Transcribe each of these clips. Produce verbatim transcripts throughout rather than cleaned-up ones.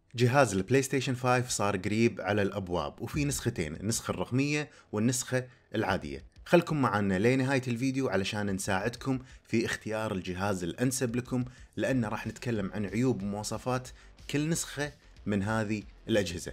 جهاز البلاي ستيشن خمسة صار قريب على الأبواب، وفي نسختين، النسخة الرقمية والنسخة العادية. خلكم معنا لنهاية الفيديو علشان نساعدكم في اختيار الجهاز الأنسب لكم، لأن راح نتكلم عن عيوب ومواصفات كل نسخة من هذه الأجهزة.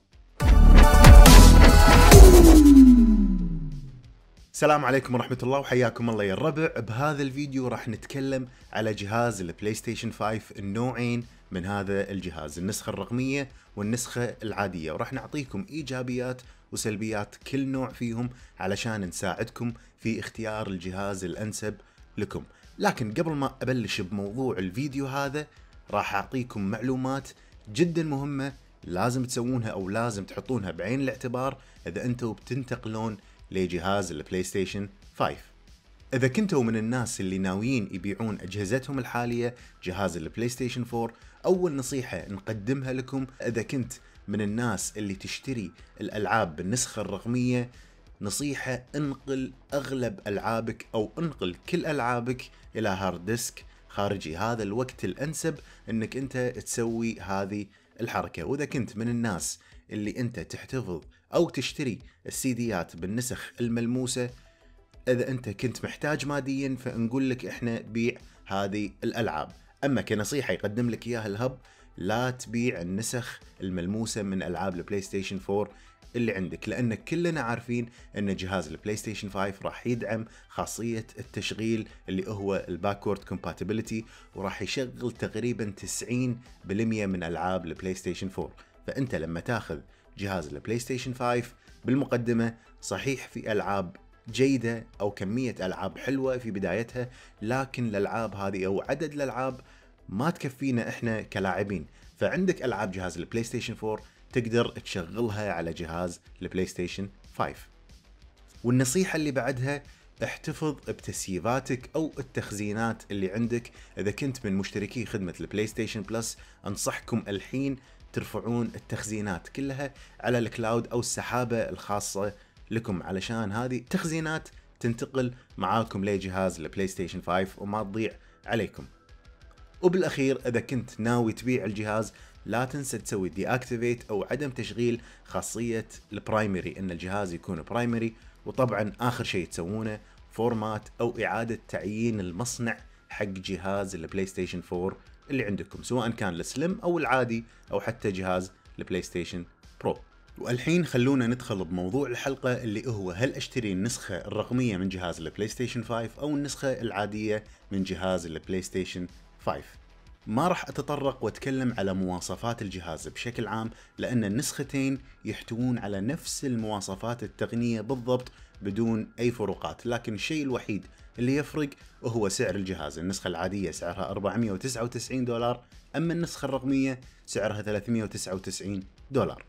السلام عليكم ورحمة الله وحياكم الله يا الربع. بهذا الفيديو راح نتكلم على جهاز البلاي ستيشن خمسة، النوعين من هذا الجهاز، النسخة الرقمية والنسخة العادية، وراح نعطيكم إيجابيات وسلبيات كل نوع فيهم علشان نساعدكم في اختيار الجهاز الأنسب لكم. لكن قبل ما أبلش بموضوع الفيديو هذا، راح أعطيكم معلومات جدا مهمة لازم تسوونها أو لازم تحطونها بعين الاعتبار إذا أنتوا بتنتقلون لجهاز البلاي ستيشن خمسة. إذا كنتوا من الناس اللي ناويين يبيعون أجهزتهم الحالية جهاز البلاي ستيشن أربعة، أول نصيحة نقدمها لكم إذا كنت من الناس اللي تشتري الألعاب بالنسخة الرقمية، نصيحة انقل أغلب ألعابك أو انقل كل ألعابك إلى هارد ديسك خارجي. هذا الوقت الأنسب أنك أنت تسوي هذه الحركة. وإذا كنت من الناس اللي أنت تحتفظ أو تشتري السيديات بالنسخ الملموسة، إذا أنت كنت محتاج ماديا فنقول لك إحنا بيع هذه الألعاب. أما كنصيحة يقدم لك إياها الهب، لا تبيع النسخ الملموسة من ألعاب البلاي ستيشن أربعة اللي عندك، لأن كلنا عارفين أن جهاز البلاي ستيشن خمسة راح يدعم خاصية التشغيل اللي هو الباكورد كومباتيبلتي، وراح يشغل تقريبا تسعين بالمئة من ألعاب البلاي ستيشن أربعة. فأنت لما تاخذ جهاز البلاي ستيشن خمسة بالمقدمة، صحيح في ألعاب جيدة أو كمية ألعاب حلوة في بدايتها، لكن الألعاب هذه أو عدد الألعاب ما تكفينا إحنا كلاعبين. فعندك ألعاب جهاز البلاي ستيشن أربعة تقدر تشغلها على جهاز البلاي ستيشن خمسة. والنصيحة اللي بعدها، احتفظ بتسييفاتك أو التخزينات اللي عندك. إذا كنت من مشتركي خدمة البلاي ستيشن بلس، أنصحكم الحين ترفعون التخزينات كلها على الكلاود أو السحابة الخاصة لكم، علشان هذه التخزينات تنتقل معاكم لجهاز البلاي ستيشن خمسة وما تضيع عليكم. وبالأخير، إذا كنت ناوي تبيع الجهاز، لا تنسى تسوي دي اكتيفيت أو عدم تشغيل خاصية البرايمري، إن الجهاز يكون برايمري. وطبعا آخر شيء تسوونه فورمات أو إعادة تعيين المصنع حق جهاز البلاي ستيشن أربعة اللي عندكم، سواء كان السلم أو العادي أو حتى جهاز البلاي ستيشن برو. والحين خلونا ندخل بموضوع الحلقة، اللي هو هل اشتري النسخة الرقمية من جهاز البلاي ستيشن خمسة أو النسخة العادية من جهاز البلاي ستيشن خمسة. ما راح أتطرق وأتكلم على مواصفات الجهاز بشكل عام، لأن النسختين يحتوون على نفس المواصفات التقنية بالضبط بدون أي فروقات. لكن الشيء الوحيد اللي يفرق وهو سعر الجهاز. النسخة العادية سعرها أربعمئة وتسعة وتسعين دولار، أما النسخة الرقمية سعرها ثلاثمئة وتسعة وتسعين دولار.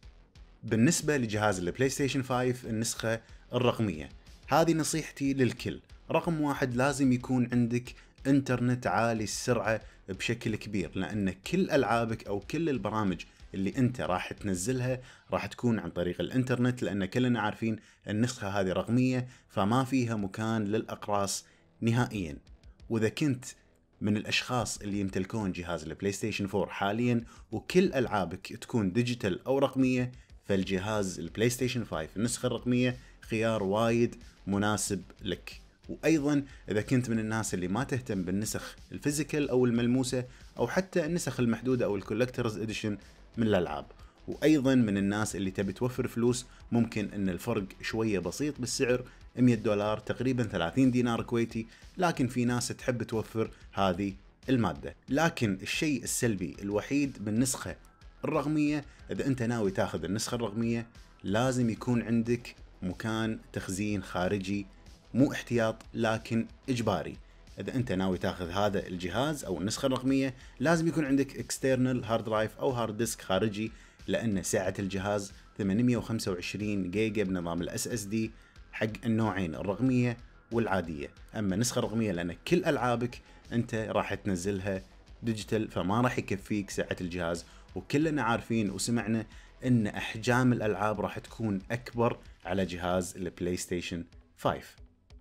بالنسبة لجهاز البلاي ستيشن خمسة النسخة الرقمية، هذه نصيحتي للكل. رقم واحد، لازم يكون عندك انترنت عالي السرعة بشكل كبير، لأن كل ألعابك أو كل البرامج اللي انت راح تنزلها راح تكون عن طريق الانترنت، لأن كلنا عارفين النسخة هذه رقمية فما فيها مكان للأقراص نهائيا. وإذا كنت من الأشخاص اللي يمتلكون جهاز البلاي ستيشن أربعة حاليا وكل ألعابك تكون ديجيتال أو رقمية، فالجهاز البلاي ستيشن خمسة النسخة الرقمية خيار وايد مناسب لك. وأيضا إذا كنت من الناس اللي ما تهتم بالنسخ الفيزيكال أو الملموسة أو حتى النسخ المحدودة أو الكولكترز إديشن من الألعاب، وأيضا من الناس اللي تبي توفر فلوس، ممكن أن الفرق شوية بسيط بالسعر، مئة دولار تقريبا ثلاثين دينار كويتي، لكن في ناس تحب توفر هذه المادة. لكن الشيء السلبي الوحيد بالنسخة الرقمية، إذا أنت ناوي تاخذ النسخة الرقمية لازم يكون عندك مكان تخزين خارجي، مو احتياط لكن إجباري. إذا أنت ناوي تاخذ هذا الجهاز أو النسخة الرقمية لازم يكون عندك external hard drive أو hard disk خارجي، لأن سعة الجهاز ثمانمئة وخمسة وعشرين جيجا بنظام ال إس إس دي حق النوعين الرقمية والعادية. أما النسخة الرقمية لأن كل ألعابك أنت راح تنزلها ديجيتال فما راح يكفيك سعة الجهاز. وكلنا عارفين وسمعنا أن أحجام الألعاب راح تكون أكبر على جهاز البلاي ستيشن خمسة.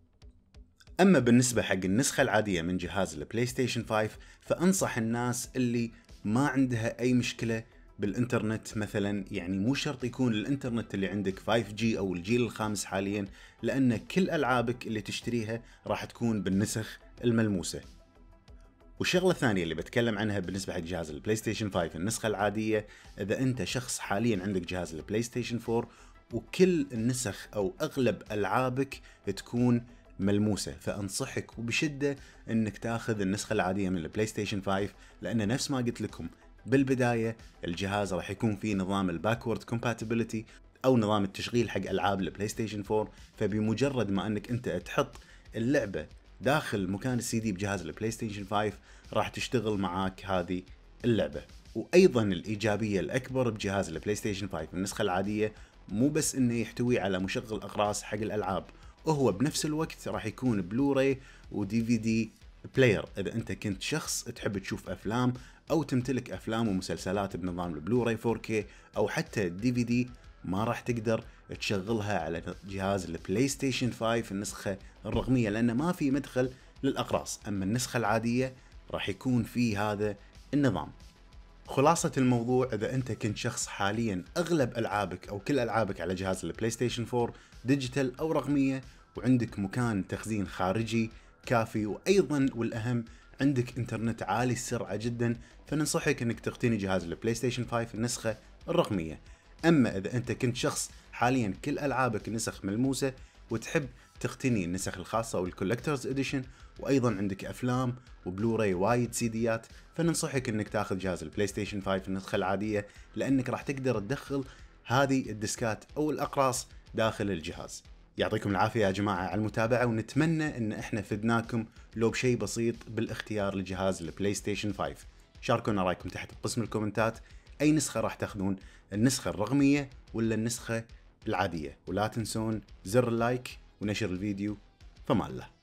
أما بالنسبة حق النسخة العادية من جهاز البلاي ستيشن خمسة، فأنصح الناس اللي ما عندها أي مشكلة بالانترنت مثلا، يعني مو شرط يكون الانترنت اللي عندك فايف جي او الجيل الخامس حاليا، لان كل العابك اللي تشتريها راح تكون بالنسخ الملموسة. والشغلة الثانية اللي بتكلم عنها بالنسبة حق جهاز البلاي ستيشن فايف النسخة العادية، إذا أنت شخص حاليا عندك جهاز البلاي ستيشن فور وكل النسخ أو أغلب ألعابك تكون ملموسة، فأنصحك وبشدة أنك تاخذ النسخة العادية من البلاي ستيشن فايف، لأن نفس ما قلت لكم بالبداية الجهاز راح يكون فيه نظام الباكورد كومباتيبلتي أو نظام التشغيل حق ألعاب البلاي ستيشن فور، فبمجرد ما أنك أنت تحط اللعبة داخل مكان السي دي بجهاز البلاي ستيشن فايف راح تشتغل معاك هذه اللعبة. وايضا الايجابية الاكبر بجهاز البلاي ستيشن فايف النسخة العادية مو بس انه يحتوي على مشغل اقراص حق الالعاب، وهو بنفس الوقت راح يكون بلوراي ودي في دي بلاير. اذا انت كنت شخص تحب تشوف افلام او تمتلك افلام ومسلسلات بنظام البلوراي فور كي او حتى الدي في دي، ما راح تقدر تشغلها على جهاز البلاي ستيشن فايف النسخة الرقمية، لأنه ما في مدخل للأقراص. أما النسخة العادية راح يكون في هذا النظام. خلاصة الموضوع، إذا أنت كنت شخص حاليا أغلب ألعابك أو كل ألعابك على جهاز البلاي ستيشن فور ديجيتال أو رقمية، وعندك مكان تخزين خارجي كافي، وأيضا والأهم عندك إنترنت عالي السرعة جدا، فننصحك أنك تقتني جهاز البلاي ستيشن فايف النسخة الرقمية. أما إذا أنت كنت شخص حاليا كل ألعابك نسخ ملموسة وتحب تقتني النسخ الخاصة والكولكترز اديشن، وأيضا عندك أفلام وبلوراي وايد سيديات، فننصحك أنك تاخذ جهاز البلاي ستيشن فايف النسخة العادية، لأنك راح تقدر تدخل هذه الديسكات أو الأقراص داخل الجهاز. يعطيكم العافية يا جماعة على المتابعة، ونتمنى أن احنا فدناكم لو بشيء بسيط بالاختيار لجهاز البلاي ستيشن فايف. شاركونا رأيكم تحت بقسم الكومنتات، أي نسخة راح تاخذون، النسخة الرقمية ولا النسخة العادية، ولا تنسون زر اللايك ونشر الفيديو. فما الله.